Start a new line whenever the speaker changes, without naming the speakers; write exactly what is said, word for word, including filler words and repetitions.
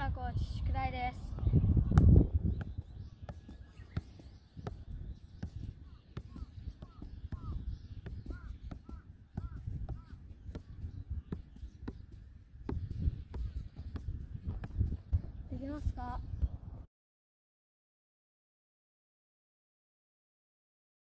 なコーチ、宿題です。できますか？